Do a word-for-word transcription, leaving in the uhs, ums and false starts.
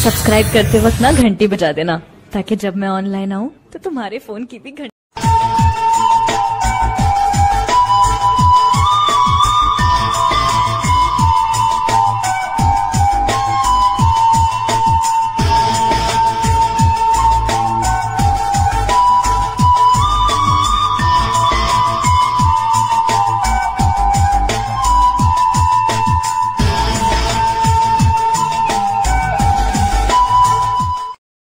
subscribe करते वक्त ना घंटी बजा देना, ताकि जब मैं ऑनलाइन आऊँ तो तुम्हारे फोन की भी घंटी